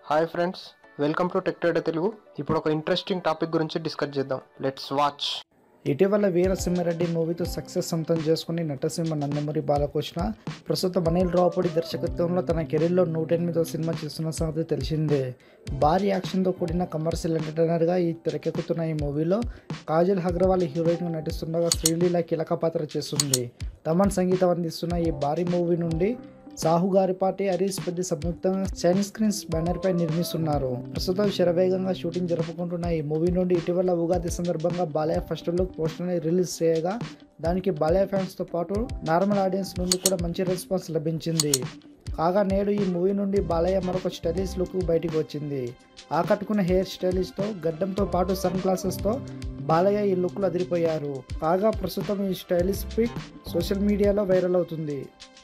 Hi friends, welcome to tech trader Telugu. ఇప్పుడు ఒక interesting topic గురించి డిస్కస్ చేద్దాం. Let's watch. ఇటీవల వీరసింహారెడ్డి మూవీతో సక్సెస్ సొంతం చేసుకుని నటసింహ నందమూరి బాలకృష్ణ ప్రస్తుతం అనిల్ రావుపూడి దర్శకత్వంలో తన కెరీర్లో 108వ సినిమా చేస్తున్న సంగతి తెలిసిందే. భారీ యాక్షన్తో కూడిన కమర్షియల్ ఎంటర్టైనర్గా తెరకెక్కుతున్న ఈ మూవీలో కాజల్ అగర్వాల్ హీరోయిన్గా నటిస్తుండగా శ్రీలీల కీలక పాత్ర చేస్తుంది. తమన్ సంగీతం అందిస్తున్న ఈ భారీ మూవీ నుండి సాహు గారిపాటి, హరీష్ పెద్ది సంయుక్తంగా షైన్ స్క్రీన్స్ బ్యానర్ పై నిర్మిస్తున్నారు. ప్రస్తుతం శరవేగంగా షూటింగ్ జరుపుకుంటున్న ఈ మూవీ నుండి ఇటీవల ఉగాది సందర్భంగా Balayya first look poster release చేయగా దానికి బాలయ్య ఫ్యాన్స్ తో పాటు నార్మల్ ఆడియన్స్ నుండి కూడా మంచి రెస్పాన్స్ లభించింది. కాగా నేడు ఈ మూవీ నుండి బాలయ్య మరొక స్టైలిష్ లుక్ బయటికి వచ్చింది. ఆకట్టుకున్న హెయిర్ స్టైలిష్ తో గడ్డంతో పాటు సన్ గ్లాసెస్ తో బాలయ్య ఈ లుక్ లో అదిరిపోయారు. కాగా ప్రస్తుతం ఈ స్టైలిష్ పిక్ సోషల్ మీడియాలో వైరల్ అవుతుంది.